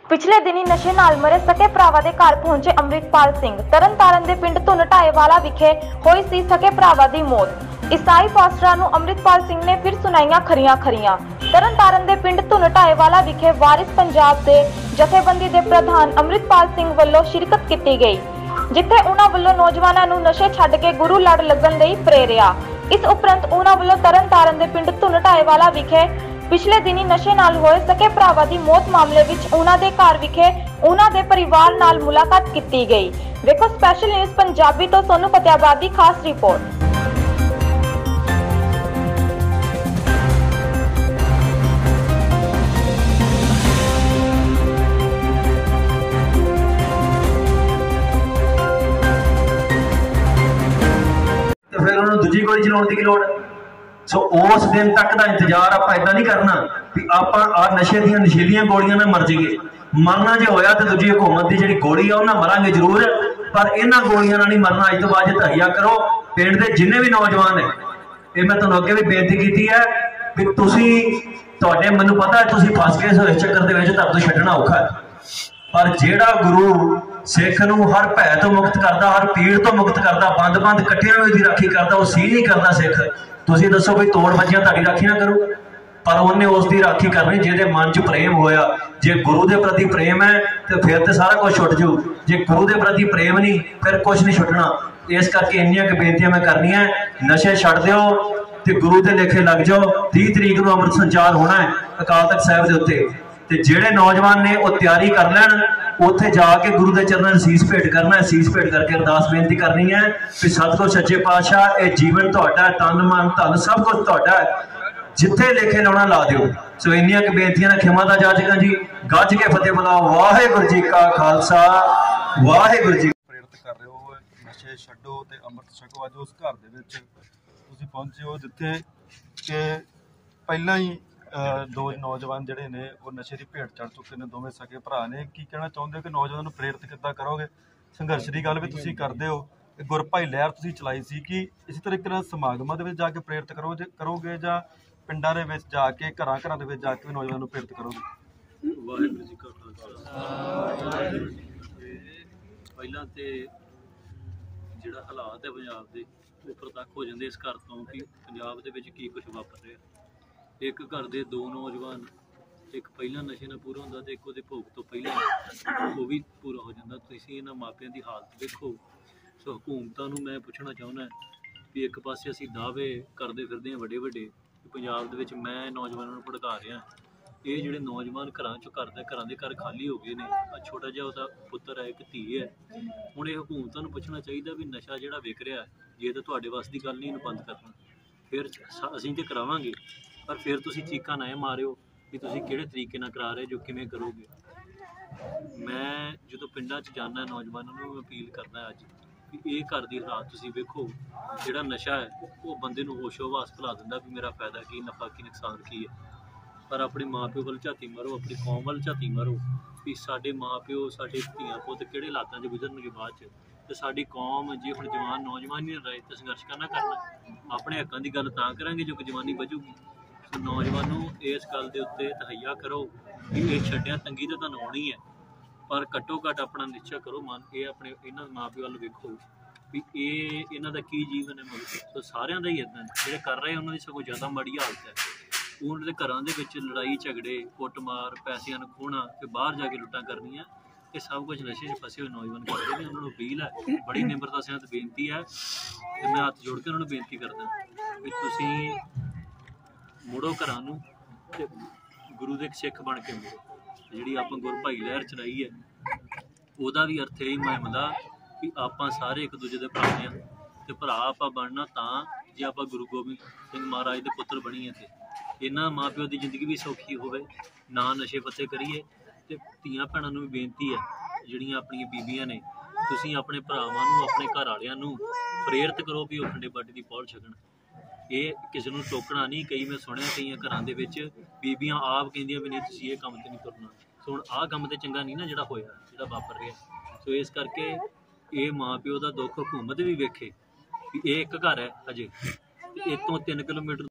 पिछले दिनी नशे नाल मरे सके भरावां दे घर पहुंचे अमृतपाल सिंह। तरनतारन दे पिंड धुन ढाएवाला विखे होई सी सके भरावां दी मौत। ईसाई पास्टरां नूं अमृतपाल सिंह ने फिर सुनाईयां खरियां। तरनतारन दे पिंड धुन ढाएवाला विखे वारिस पंजाब दे जथेबंदी दे प्रधान अमृतपाल सिंह वल्लों शिरकत कीती गई, जिथे उन्हां वल्लों नौजवानां नूं नशे छड्ड के गुरु लड़ लगन लई प्रेरिया। इस उपरंत उन्हां वल्लों तरनतारन दे पिंड धुन ढाएवाला विखे पिछले दिनी नशे नाल होए सके भरावां दी मौत मामले विच उन्हां दे घर विखे उन्हां दे परिवार नाल मुलाकात कीती गई। देखो स्पेशल न्यूज़ पंजाबी तो सोनू फतेहाबाद दी खास रिपोर्ट। फिर उन्होंने दूजी गोली चलाने की लोड़। सो उस दिन तक का इंतजार आप इदा नहीं करना कि आप नशे दी नशीलियां गोलियां में मर जाइए। मरना जो होया तो दूजी हुकूमत की जी गोली है उन्हें मरांगे जरूर, पर इन्होंने गोलियां नहीं मरना। अज तो बाद तहिया करो पिंड के जिन्ने भी नौजवान है, ये मैं तुहानू अगे भी बेनती की है कि तुहाडे मैनूं पता है तुसीं फस गए इस चक्कर के धर तो छड्डना औखा है, पर जेड़ा गुरु सिख नूं हर भै तो मुक्त करता, हर पीड़ तो मुक्त करता, बंद बंद कट्ठियां की राखी करता, वो सी नहीं करता सिख। तुसीं दसो कोई तोड़ बजियां ताड़ी राखी ना करो, पर उन्हें उसकी राखी करनी जिहदे मन च प्रेम होया। जे गुरु के प्रति प्रेम है तो फिर तो सारा कुछ छुट जाऊ, जे गुरु के प्रति प्रेम नहीं फिर कुछ नहीं छुटना। इस करके इन्नियां क बेनतियां मैं करनियां, नशे छड्ड दिओ ते गुरु के लेखे लग जाओ। 30 तरीक को अमृत संचार होना है अकाल तख्त साहिब के उत्ते, ते जेड़े नौजवान ने वो तैयारी कर लैन, उत्थे जाके गुरु के चरणों शीस भेंट करना है। शीस भेंट करके अरदास बेनती करनी है कि सतगुर सच्चे पातशाह ये जीवन तुहाडा है, तन मन धन सब कुछ तुहाडा है, जिथे लेखे लाउणा ला दिओ। सो इन्नियां क बेनतियां खिमा दा जाचगा जी। गज के फतेह बुलाओ। वाहिगुरू जी का खालसा वाहिगुरू जी। प्रेरित कर रहे हो नशे छड्डो ते अमृत छको। अज उस घर दे विच तुसीं पहुंचे हो जिथे कि पहला ही दो नौजवान जिहड़े ने वो नशे की भेट चढ़ चुके हैं, दोवें सगे भरा ने। की कहना चाहुंदे हो कि नौजवानों नूं प्रेरित किद्दां करोगे? संघर्ष की गल भी तुसीं करदे हो, गुरभाई लहर तुसीं चलाई सी कि इसी तरीके नाल समागमां दे विच जाके प्रेरित करोगे जां पिंडां दे विच जाके घरां दे विच जाके नौजवानों नूं प्रेरित करोगे? वाहिगुरू जी का खालसा। पहलां ते जिहड़ा हालात है पंजाब दे वो प्रतੱਖ हो जांदे इस घर तो कि पंजाब दे विच की कुछ वापर रिहा। एक घर के दो नौजवान, एक पहला नशे नाल पूरा होंदा ते एक उहदे भोग तो पहला वो भी पूरा हो जाता। तुसीं इन्हां मापियां दी हालत देखो। सो हुकूमतां नूं मैं पुछना चाहुंदा भी एक पासे असीं दावे करदे फिरदे हां वड्डे पंजाब दे विच मैं नौजवानों नूं भड़का रिहा। ये जिहड़े नौजवान घरां दे घर खाली हो गए ने, छोटा जिहा उहदा पुत्तर है, एक धी है। हुण ये हुकूमतां नूं पुछना चाहीदा भी नशा जिहड़ा विक रिहा जे तां तुहाडे वस दी गल नहीं इहनूं बंद करना, फिर असीं ते करावांगे, पर फिर तुसीं चीकां ना मारिओ भी तुसीं किहड़े तरीके नाल करा रहे जो, किवें करोगे। मैं जो पिंडां च जाना नौजवानों नूं अपील करना अज भी ये घर की हालात तुसीं वेखो। जिहड़ा नशा है वो बंदे नूं होशो हवास भुला दिंदा भी मेरा फायदा की, नफा की, नुकसान की है। पर अपने माँ प्यो वाल झाती मारो, अपनी कौम वाल झाती मारो भी साडे माँ प्यो साडे धीआं पुत्त किहड़े हालातां च गुजरनगे बाद च, ते साडी कौम जे हुण जवान नौजवान नहीं रहे तो संघर्ष करना अपने हक्कां दी गल तां करांगे जो कि जवानी बजूगी। सो नौजवानों इस गल दे उत्ते तहैया करो कि ये छड्डिया तंगी तो तुहानूं आउणी है, पर घट्टो घट्ट अपना निश्चय करो मन ये अपने इन्हां माँ प्यो वाल वेखो भी ये इन्हां दा की जीवन है। मतलब सो सारिआं दा ही इदां जिहड़े कर रहे उन्हां दी सगों ज़्यादा माड़ी हालत है। उन्हां दे घरां दे विच लड़ाई झगड़े, कुटमार, पैसिਆਂ ਨੂੰ खोना, फिर बाहर जाके लुट्टां करनियां, ये सब कुछ नशे च फसे हुए नौजवान करते हैं। उन्होंने अपील है, बड़ी निम्रता सहित बेनती है, तो मैं हत्थ जोड़ के उन्होंने बेनती करदा भी तुसीं मुड़ो घरां नूं ते गुरु दे सिख बन के मुड़ो। जिहड़ी आपां गुरभाई लहर चलाई है ਉਹਦਾ भी अर्थ यही महमदा भी आपां सारे एक दूजे दे भरा आ ते भरा आपां बनना तां जे आपां गुरु गोबिंद सिंह महाराज दे पुत्तर बणीए ते इन्हां माँ प्यो की जिंदगी भी सौखी होवे, ना नशे पत्ते करिए। ते धीआं भैणां नूं भी बेनती है जिहड़ियां अपणियां बीबियां ने, तुसीं अपने भरावां नूं अपने घर वालियां नूं प्रेरित करो भी वो खंडे बाटे दी पौड़ छकण। ये किसी नूं टोकना नहीं। कई मैं सुनिया कई घरां दे विच बीबियां आप कहिंदियां भी नहीं तुसीं ये काम ते नहीं तुरना। सो हुण आह काम ते चंगा नहीं ना जिहड़ा होया जिहड़ा वापर रिहा। सो इस करके ये माँ प्यो का दुख हुकूमत भी वेखे भी ये एक घर है अजे, इस तो 3 किलोमीटर